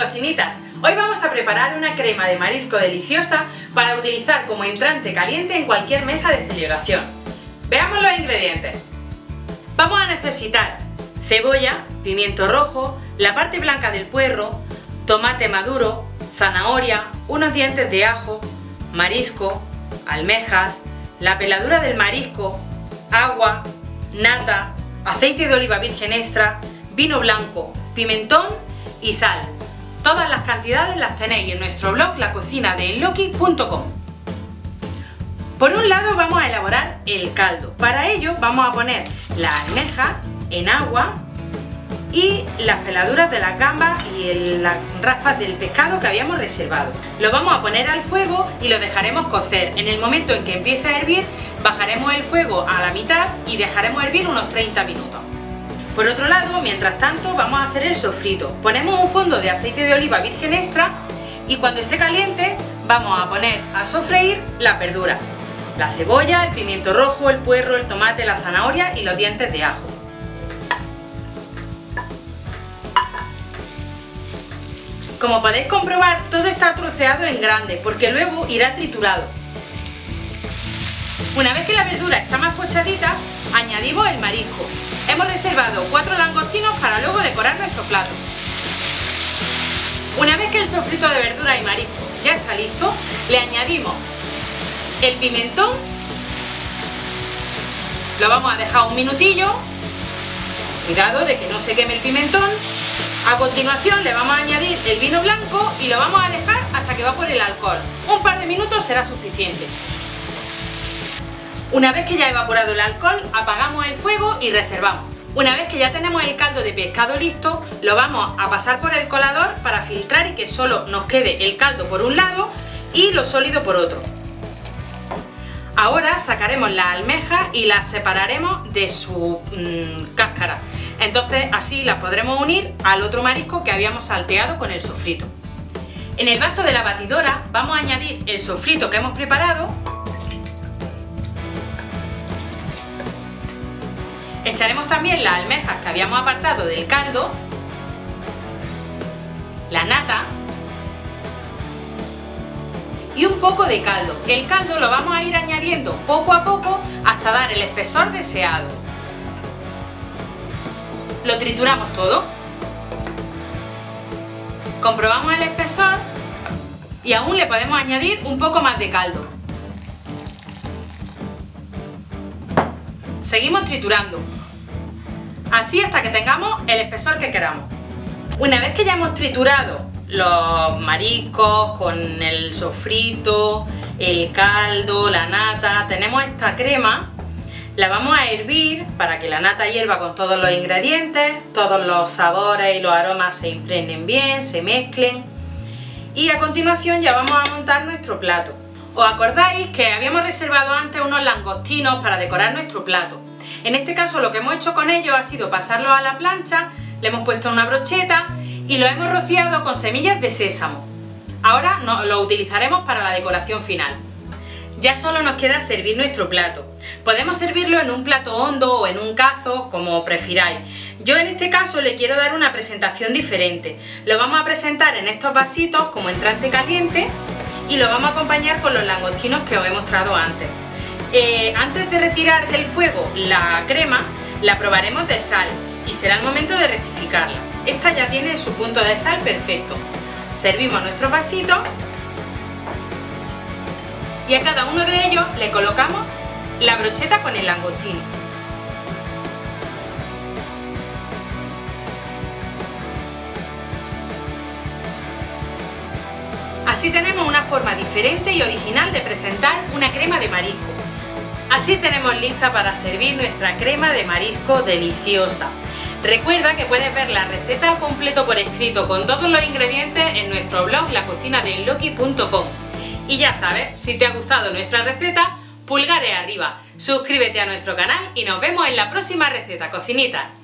cocinitas, hoy vamos a preparar una crema de marisco deliciosa para utilizar como entrante caliente en cualquier mesa de celebración. Veamos los ingredientes. Vamos a necesitar cebolla, pimiento rojo, la parte blanca del puerro, tomate maduro, zanahoria, unos dientes de ajo, marisco, almejas, la peladura del marisco, agua, nata, aceite de oliva virgen extra, vino blanco, pimentón y sal. Todas las cantidades las tenéis en nuestro blog lacocinadeelloki.com. Por un lado vamos a elaborar el caldo. Para ello vamos a poner la almeja en agua y las peladuras de las gambas y las raspas del pescado que habíamos reservado. Lo vamos a poner al fuego y lo dejaremos cocer. En el momento en que empiece a hervir, bajaremos el fuego a la mitad y dejaremos hervir unos 30 minutos. Por otro lado, mientras tanto, vamos a hacer el sofrito. Ponemos un fondo de aceite de oliva virgen extra y cuando esté caliente vamos a poner a sofreír las verduras. La cebolla, el pimiento rojo, el puerro, el tomate, la zanahoria y los dientes de ajo. Como podéis comprobar, todo está troceado en grande porque luego irá triturado. Una vez que la verdura está más pochadita, añadimos el marisco. Hemos reservado 4 langostinos para luego decorar nuestro plato. Una vez que el sofrito de verdura y marisco ya está listo, le añadimos el pimentón. Lo vamos a dejar un minutillo. Cuidado de que no se queme el pimentón. A continuación le vamos a añadir el vino blanco y lo vamos a dejar hasta que evapore el alcohol. Un par de minutos será suficiente. Una vez que ya ha evaporado el alcohol, apagamos el fuego y reservamos. Una vez que ya tenemos el caldo de pescado listo, lo vamos a pasar por el colador para filtrar y que solo nos quede el caldo por un lado y lo sólido por otro. Ahora sacaremos las almejas y las separaremos de su cáscara. Entonces así las podremos unir al otro marisco que habíamos salteado con el sofrito. En el vaso de la batidora vamos a añadir el sofrito que hemos preparado. Echaremos también las almejas que habíamos apartado del caldo, la nata y un poco de caldo. El caldo lo vamos a ir añadiendo poco a poco hasta dar el espesor deseado. Lo trituramos todo, comprobamos el espesor y aún le podemos añadir un poco más de caldo. Seguimos triturando, así hasta que tengamos el espesor que queramos. Una vez que ya hemos triturado los mariscos con el sofrito, el caldo, la nata, tenemos esta crema. La vamos a hervir para que la nata hierva con todos los ingredientes, todos los sabores y los aromas se impregnen bien, se mezclen. Y a continuación ya vamos a montar nuestro plato. ¿Os acordáis que habíamos reservado antes unos langostinos para decorar nuestro plato? En este caso lo que hemos hecho con ellos ha sido pasarlos a la plancha, le hemos puesto una brocheta y lo hemos rociado con semillas de sésamo. Ahora lo utilizaremos para la decoración final. Ya solo nos queda servir nuestro plato. Podemos servirlo en un plato hondo o en un cazo, como prefiráis. Yo en este caso le quiero dar una presentación diferente. Lo vamos a presentar en estos vasitos como entrante caliente y lo vamos a acompañar con los langostinos que os he mostrado antes. Antes de retirar del fuego la crema, la probaremos de sal y será el momento de rectificarla. Esta ya tiene su punto de sal perfecto. Servimos nuestros vasitos y a cada uno de ellos le colocamos la brocheta con el langostino. Así tenemos una forma diferente y original de presentar una crema de marisco. Así tenemos lista para servir nuestra crema de marisco deliciosa. Recuerda que puedes ver la receta al completo por escrito con todos los ingredientes en nuestro blog lacocinadeelloki.com. Y ya sabes, si te ha gustado nuestra receta, pulgares arriba, suscríbete a nuestro canal y nos vemos en la próxima receta, cocinita.